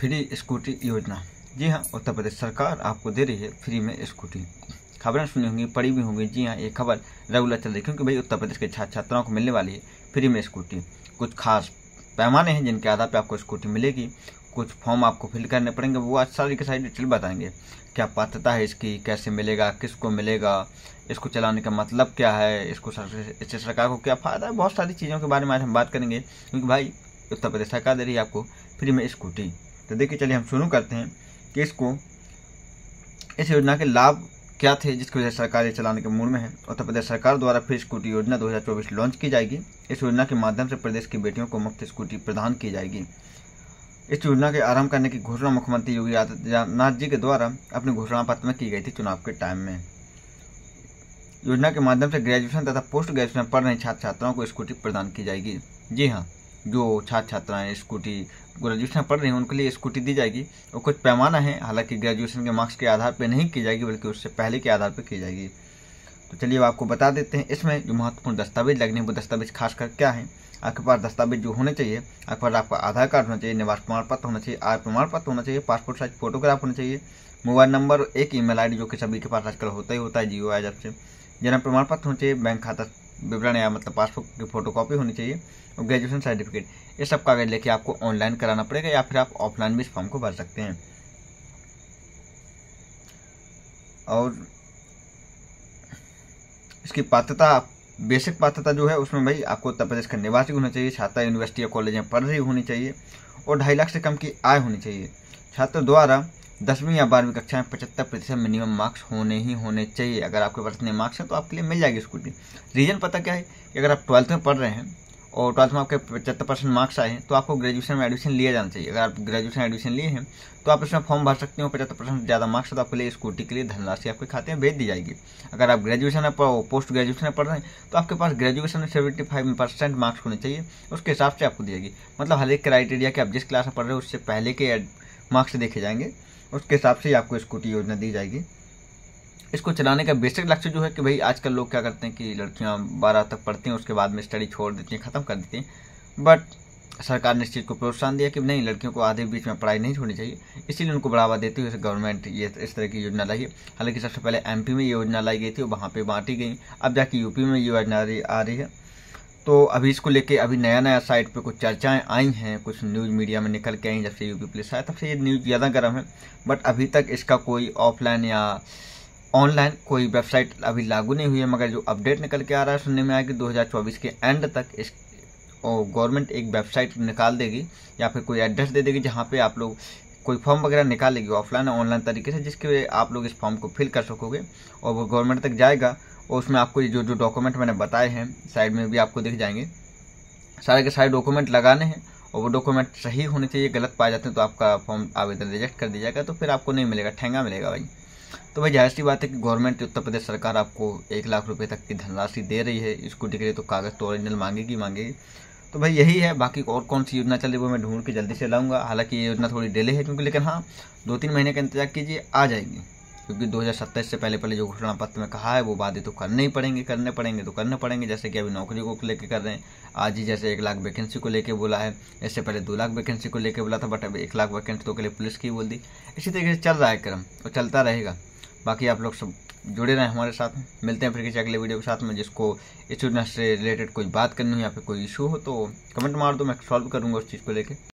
Free scooty योजना। जी हाँ, उत्तर प्रदेश सरकार आपको दे रही है फ्री में स्कूटी। खबरें सुनी होंगी, पढ़ी भी होंगी। जी हाँ, ये खबर रेगुलर चल रही है क्योंकि भाई उत्तर प्रदेश के छात्र छात्राओं को मिलने वाली है फ्री में स्कूटी। कुछ खास पैमाने हैं जिनके आधार पर आपको स्कूटी मिलेगी। कुछ फॉर्म आपको फिल करने पड़ेंगे, वो आज सारी की सारी डिटेल बताएंगे। क्या पात्रता है इसकी, कैसे मिलेगा, किसको मिलेगा, इसको चलाने का मतलब क्या है, इससे सरकार को क्या फ़ायदा है, बहुत सारी चीज़ों के बारे में आज हम बात करेंगे क्योंकि भाई उत्तर प्रदेश सरकार दे रही है आपको फ्री में स्कूटी। तो देखिए चलिए हम शुरू करते हैं कि इस योजना के लाभ क्या थे जिसकी वजह से सरकार ये चलाने के मूड में है। उत्तर प्रदेश सरकार द्वारा फ्री स्कूटी योजना 2024 लॉन्च की जाएगी। इस योजना के माध्यम से प्रदेश की बेटियों को मुफ्त स्कूटी प्रदान की जाएगी। इस योजना के आरंभ करने की घोषणा मुख्यमंत्री योगी आदित्यनाथ जी के द्वारा अपने घोषणा पत्र में की गई थी चुनाव के टाइम में। योजना के माध्यम से ग्रेजुएशन तथा पोस्ट ग्रेजुएशन पढ़ रहे छात्र छात्राओं को स्कूटी प्रदान की जाएगी। जी हाँ, जो छात्र छात्राएं स्कूटी ग्रेजुएशन पढ़ रही हैं उनके लिए स्कूटी दी जाएगी। और कुछ पैमाना है, हालांकि ग्रेजुएशन के मार्क्स के आधार पर नहीं की जाएगी बल्कि उससे पहले के आधार पर की जाएगी। तो चलिए अब आपको बता देते हैं इसमें जो महत्वपूर्ण दस्तावेज लगने हैं वो दस्तावेज खासकर क्या है। आपके पास दस्तावेज जो होने चाहिए, आपके पास आपका आधार कार्ड होना चाहिए, निवास प्रमाण पत्र होना चाहिए, आय प्रमाण पत्र होना चाहिए, पासपोर्ट साइज फोटोग्राफ होना चाहिए, मोबाइल नंबर, एक ईमेल आईडी जो कि सभी के पास आजकल होता ही होता है जियो एप से, जन्म प्रमाण पत्र होना चाहिए, बैंक खाता विवरण या मतलब पासपोर्ट की फोटोकॉपी होनी चाहिए और ग्रेजुएशन सर्टिफिकेट। ये सब कागज लेके आपको ऑनलाइन कराना पड़ेगा या फिर आप ऑफलाइन भी इस फॉर्म को भर सकते हैं। और इसकी पात्रता, बेसिक पात्रता जो है उसमें भाई आपको उत्तर प्रदेश का निवासी होना चाहिए, छात्रा यूनिवर्सिटी या कॉलेज में पढ़ रही होनी चाहिए और 2.5 लाख से कम की आय होनी चाहिए। छात्र द्वारा 10वीं या 12वीं कक्षा में 75% मिनिमम मार्क्स होने चाहिए। अगर आपके पास इतने मार्क्स हैं तो आपके लिए मिल जाएगी स्कूटी। रीजन पता क्या है कि अगर आप 12th में पढ़ रहे हैं और 12th में आपके 75% मार्क्स आए हैं तो आपको ग्रेजुएशन में एडमिशन लिया जाना चाहिए। अगर आप ग्रेजुएशन एडमिशन लिए हैं तो आप इसमें फॉर्म भर सकते हो। 75% से ज़्यादा मार्क्स तो आपके लिए स्कूटी के लिए धनराशि आपके खाते में भेज दी जाएगी। अगर आप ग्रेजुएशन में पोस्ट ग्रेजुएशन में पढ़ रहे हैं तो आपके पास ग्रेजुएशन में 75% मार्क्स होने चाहिए, उसके हिसाब से आपको दी जाएगी। मतलब हर एक क्राइटेरिया कि आप जिस क्लास में पढ़ रहे हो उससे पहले के मार्क्स देखे जाएंगे, उसके हिसाब से आपको स्कूटी योजना दी जाएगी। इसको चलाने का बेसिक लक्ष्य जो है कि भाई आजकल लोग क्या करते हैं कि लड़कियां 12 तक पढ़ती हैं, उसके बाद में स्टडी छोड़ देती हैं, ख़त्म कर देती हैं। बट सरकार ने इस चीज़ को प्रोत्साहन दिया कि नहीं, लड़कियों को आधे बीच में पढ़ाई नहीं छोड़नी चाहिए, इसीलिए उनको बढ़ावा देते हुए गवर्नमेंट ये इस तरह की योजना लाई है। हालांकि सबसे पहले MP में ये योजना लाई गई थी, वहाँ पर बांटी गई, अब जाके UP में ये योजना आ रही है। तो अभी इसको लेके अभी नया साइट पे कुछ चर्चाएं आई हैं, कुछ न्यूज़ मीडिया में निकल के आई, जब से UP पुलिस आया तब से ये न्यूज़ ज़्यादा गर्म है। बट अभी तक इसका कोई ऑफलाइन या ऑनलाइन कोई वेबसाइट अभी लागू नहीं हुई है। मगर जो अपडेट निकल के आ रहा है सुनने में आया कि 2024 के एंड तक इस गवर्नमेंट एक वेबसाइट निकाल देगी या फिर कोई एड्रेस दे देगी जहाँ पे आप लोग कोई फॉर्म वगैरह निकालेगी ऑफलाइन और ऑनलाइन तरीके से, जिसके आप लोग इस फॉर्म को फिल कर सकोगे और वो गवर्नमेंट तक जाएगा। और उसमें आपको जो डॉक्यूमेंट मैंने बताए हैं साइड में भी आपको दिख जाएंगे, सारे के सारे डॉक्यूमेंट लगाने हैं और वो डॉक्यूमेंट सही होने चाहिए। गलत पाए जाते हैं तो आपका फॉर्म आवेदन रिजेक्ट कर दिया जाएगा, तो फिर आपको नहीं मिलेगा, ठेंगा मिलेगा भाई। तो भाई जाहिर सी बात है कि गवर्नमेंट उत्तर प्रदेश सरकार आपको 1 लाख रुपए तक की धनराशि दे रही है स्कूटी के लिए, तो कागज़ तो ओरिजिनल मांगेगी। तो भाई यही है। बाकी और कौन सी योजना चल रही है वो मैं ढूंढ के जल्दी से लाऊंगा। हालांकि ये योजना थोड़ी डिले है क्योंकि, लेकिन हाँ 2-3 महीने का इंतजार कीजिए, आ जाएगी। क्योंकि 2027 से पहले जो घोषणा पत्र में कहा है वो वादे तो करने पड़ेंगे। जैसे कि अभी नौकरी को लेकर कर रहे हैं, आज ही जैसे 1 लाख वैकेंसी को लेकर बोला है, इससे पहले 2 लाख वैकेंसी को लेकर बोला था, बट अब 1 लाख वैकेंसी तो के लिए पुलिस की बोल दी। इसी तरीके से चल रहा है क्रम और चलता रहेगा। बाकी आप लोग सब जुड़े रहें हमारे साथ में। मिलते हैं फिर किसी अगले वीडियो के साथ में। जिसको इस योजना से रिलेटेड कोई बात करनी हो या फिर कोई इशू हो तो कमेंट मार दो, मैं सॉल्व करूँगा उस चीज़ को लेकर।